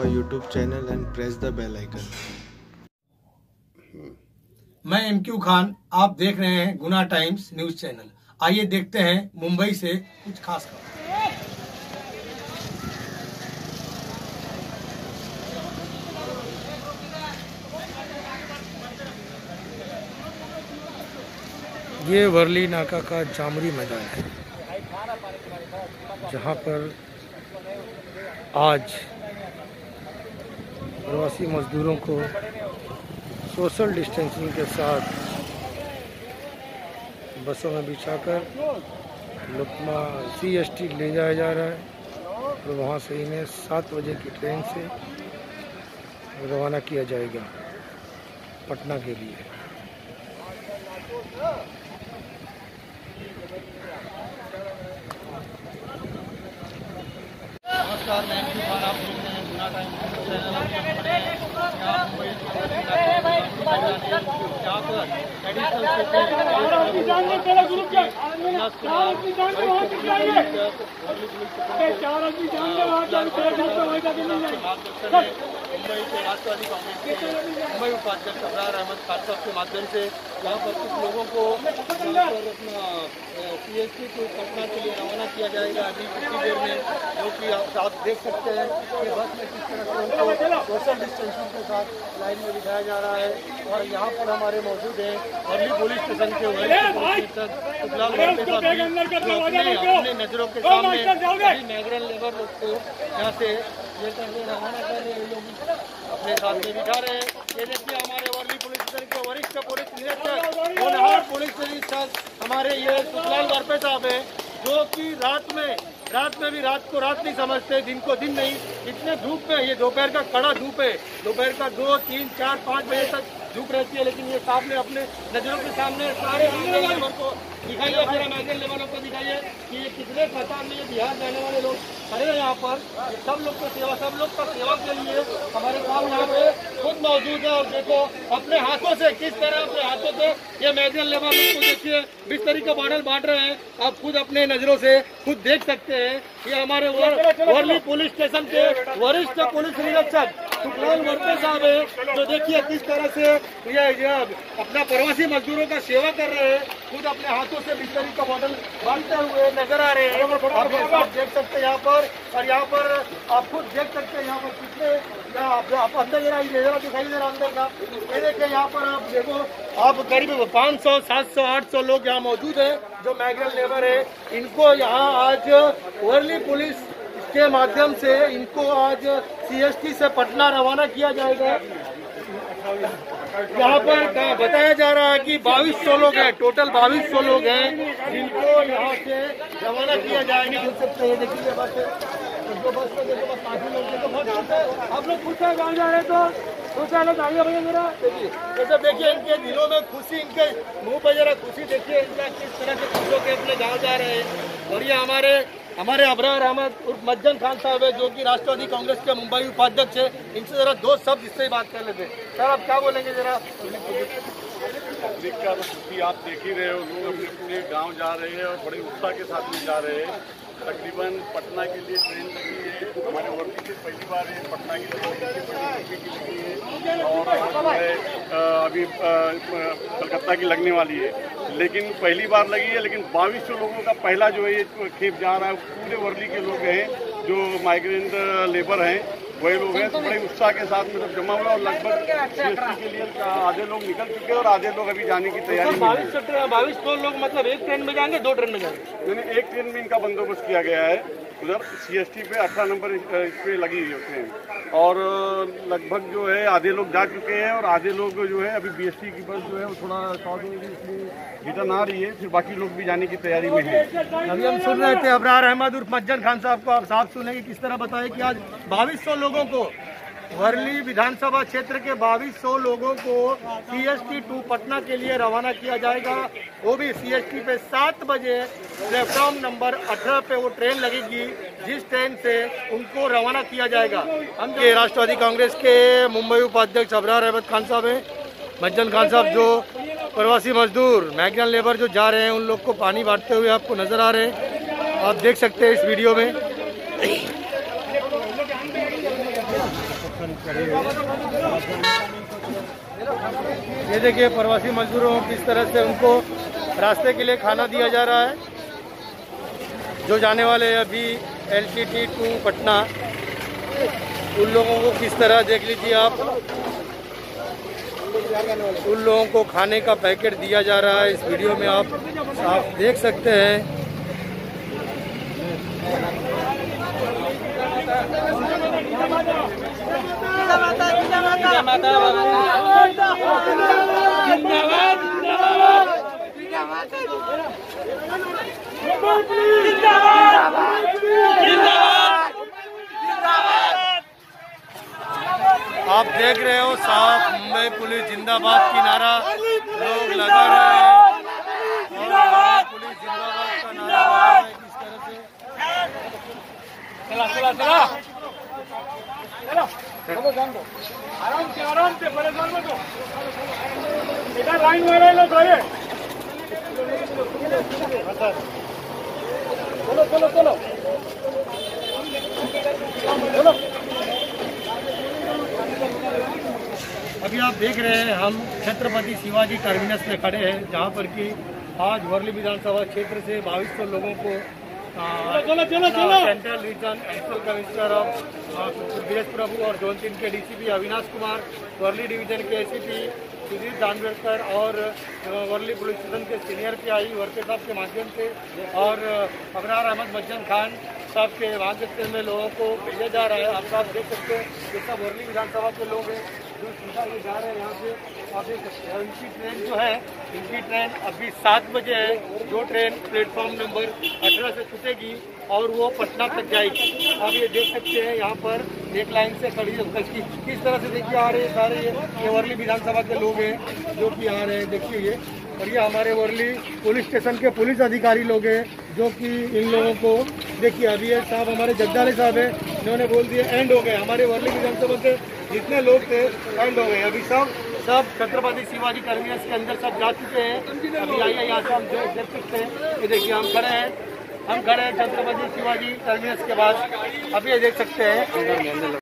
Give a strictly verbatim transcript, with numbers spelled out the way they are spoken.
our YouTube channel and press the bell icon. मैं M Q Khan, आप देख रहे हैं गुना टाइम्स न्यूज चैनल। आइए देखते हैं मुंबई से कुछ खास खबर। ये वर्ली नाका का जामरी मैदान है, जहां पर आज प्रवासी मजदूरों को सोशल डिस्टेंसिंग के साथ बसों में बिछाकर लुकमा सी एस टी ले जाया जा रहा है और वहाँ से इन्हें सात बजे की ट्रेन से रवाना किया जाएगा पटना के लिए। नमस्कार, मैं एम क्यू खान, आप देख रहे हैं गुना टाइम्स चैनल। यहाँ पर एडिशनल मुंबई के राष्ट्रवादी कांग्रेस के मुंबई उपाध्यक्ष अबरार अहमद खान साहब के माध्यम से यहाँ पर कुछ लोगों को अपना सी एस टी को पटना के लिए रवाना किया जाएगा अभी कुछ देर में, जो कि आप देख सकते हैं कि बस में किस तरह से उनको सोशल डिस्टेंसिंग के साथ लाइन में बिठाया जा रहा है। और यहाँ पर हमारे मौजूद हैं वर्ली पुलिस स्टेशन के वरिष्ठ सुखलाल वर्मा साहब, अपने नजरों के सामने माइग्रेंट लेबर लोग को यहाँ से ये करने रवाना कर रहे हैं, लोग अपने साथ में बिठा रहे हैं। ये देखिए हमारे वर्ली पुलिस स्टेशन के वरिष्ठ पुलिस निरीक्षक होनहार पुलिस निरीक्षक हमारे ये सुखलाल वर्मा साहब है, जो कि रात में रात में भी रात को रात नहीं समझते, दिन को दिन नहीं। इतने धूप में, ये दोपहर का कड़ा धूप है, दोपहर का दो तीन चार पाँच बजे तक धूप रहती है, लेकिन ये साहब ने अपने नजरों के सामने सारे लेबर को दिखाइए, फिर माइग्रेंट लेबरों को दिखाइए कि ये कितने कतार में ये बिहार जाने वाले लोग खड़े हैं यहाँ पर। सब लोग को सेवा सब लोग का सेवा के लिए हमारे काम यहाँ पे खुद मौजूद है। और देखो अपने हाथों से किस तरह अपने हाथों से ये माइग्रेंट लेबर लोग को देखिए बिस्तरी का बॉटल बांट रहे हैं। आप खुद अपने नजरों से खुद देख सकते हैं। ये हमारे वर्ली पुलिस स्टेशन के वरिष्ठ पुलिस निरीक्षक सुखलाल वर्मा साहब है, जो देखिए किस तरह से ये अपना प्रवासी मजदूरों का सेवा कर रहे हैं, खुद अपने हाथों से बिस्तरी का बॉटल बांटते हुए नजर आ रहे हैं। आप देख सकते हैं यहाँ पर, और यहाँ पर आप खुद देख सकते हैं यहाँ पर कितने आप अंदर जरा जरा दिखाई दे रहा अंदर का। ये देखिए यहाँ पर आप देखो, आप करीब पाँच सौ सात सौ आठ सौ लोग यहाँ मौजूद है जो माइग्रेंट लेबर है। इनको यहाँ आज वर्ली पुलिस के माध्यम से इनको आज सी एस टी से पटना रवाना किया जाएगा। यहाँ पर बताया जा रहा है कि बाईस सौ लोग हैं, टोटल बाईस सौ लोग हैं जिनको यहाँ से रवाना किया जाएगा। देख सकते हैं, देखिए बस जो बस में देखो बस काफी लोग हैं, तो बहुत आप लोग खुश हैं गाँव जा रहे हैं तो खुश लोग आगे भैया मेरा देखिए, जैसे देखिए इनके दिलों में खुशी, इनके मुंह पर जरा खुशी देखिए इनका किस तरह से खुश होकर अपने गाँव जा रहे हैं। और ये हमारे हमारे अबरार अहमद उर्फ मज्जन खान साहब है, जो कि राष्ट्रवादी कांग्रेस के मुंबई उपाध्यक्ष है। इनसे जरा दो शब्द इससे ही बात कर लेते हैं। सर आप क्या बोलेंगे जरा? का तो आप देख ही रहे हो, लोग अपने अपने गाँव जा रहे हैं और बड़े उत्साह के साथ में जा रहे हैं। तकरीबन पटना के लिए ट्रेन लगी है, हमारे वर्ली से पहली बार है पटना की ट्रेन लगी है और अभी कलकत्ता की लगने वाली है, लेकिन पहली बार लगी है। लेकिन बाईस सौ लोगों का पहला जो है ये खेप जा रहा है। पूरे वर्ली के लोग हैं जो माइग्रेंट लेबर हैं, वही लोग हैं, तो बड़े उत्साह के साथ मतलब जमा हुआ। और लगभग सी एस टी के लिए आधे लोग निकल चुके हैं और आधे लोग अभी जाने की तैयारी में। बाईस सौ लोग मतलब एक ट्रेन में जाएंगे, दो ट्रेन में जाएंगे? नहीं, एक ट्रेन में इनका बंदोबस्त किया गया है। उधर सी एस टी पे अठारह नंबर इस पे लगी हुई है ट्रेन, और लगभग जो है आधे लोग जा चुके हैं और आधे लोग जो है अभी बी एस टी की बस जो है वो थोड़ा शॉर्ट होगी, इसलिए रिटर्न आ रही है। फिर बाकी लोग भी जाने की तैयारी में है। अभी हम सुन रहे थे अबरार अहमद उर्फ मज्जन खान साहब को। आप साहब सुनेंगे किस तरह बताए कि आज बाईस सौ लोगों को वर्ली विधानसभा क्षेत्र के बाईस सौ लोगों को C S T to Patna के लिए रवाना किया जाएगा। वो भी सी एस टी पे सात बजे प्लेटफॉर्म नंबर अठारह पे वो ट्रेन लगेगी, जिस ट्रेन से उनको रवाना किया जाएगा। हम ये राष्ट्रवादी कांग्रेस के मुंबई उपाध्यक्ष अबरार अहमद खान साहब हैं, मज्जन खान साहब जो प्रवासी मजदूर माइग्रेंट लेबर जो जा रहे हैं उन लोग को पानी बांटते हुए आपको नजर आ रहे हैं। आप देख सकते हैं इस वीडियो में। ये देखिए प्रवासी मजदूरों को किस तरह से उनको रास्ते के लिए खाना दिया जा रहा है, जो जाने वाले हैं अभी L T T to Patna. उन लोगों को किस तरह देख लीजिए आप, उन लोगों को खाने का पैकेट दिया जा रहा है। इस वीडियो में आप आप देख सकते हैं। आप देख रहे हो साफ मुंबई पुलिस जिंदाबाद की नारा लोग लगा रहे हैं और पुलिस जिंदाबाद का नारा लगा रहे हैं किस तरह से। चला चला चला आराम से आराम से परेशान मत हो, इधर लाइन में रहे लो सारे। चलो चलो चलो चलो। अभी आप देख रहे हैं हम छत्रपति शिवाजी टर्मिनस में खड़े हैं, जहां पर कि आज वर्ली विधानसभा क्षेत्र से बाईस सौ लोगों को चलो चलो चलो central region additional commissioner of BS Prabhu और जोन तीन के डीसीपी अविनाश कुमार, वर्ली डिवीजन के एसीपी सुधीर जानवेरकर और वर्ली पुलिस स्टेशन के सीनियर पीआई वर्के साहब के माध्यम से और अबरार अहमद मज्जन खान साहब के माध्यम में लोगों को भेजा जा रहा है। आप सब देख सकते हैं ये सब वर्ली विधानसभा के लोग हैं जो सीधा ये जा रहे हैं यहाँ से। आप देख सकते हैं इनकी ट्रेन जो है, इनकी ट्रेन अभी सात बजे है, जो ट्रेन प्लेटफॉर्म नंबर अठारह से छूटेगी और वो पटना तक जाएगी। आप ये देख सकते हैं यहाँ पर एक लाइन से खड़ी है, किस तरह से देखिए आ रहे हैं सारे ये वर्ली विधानसभा के लोग हैं जो कि आ रहे हैं। देखिए ये और ये हमारे वर्ली पुलिस स्टेशन के पुलिस अधिकारी लोग हैं जो कि इन लोगों को देखिए अभी ये साहब हमारे जगदाले साहब है, इन्होंने बोल दिया एंड हो गए। हमारे वर्ली विधानसभा के जितने लोग थे एंड हो गए। अभी सब सब छत्रपति शिवाजी टर्मिनस के अंदर सब जा चुके हैं। अभी आइए यहाँ से हम देख सकते हैं, ये देखिए हम खड़े हैं हम खड़े हैं छत्रपति शिवाजी टर्मिनस के बाद। अभी ये देख सकते हैं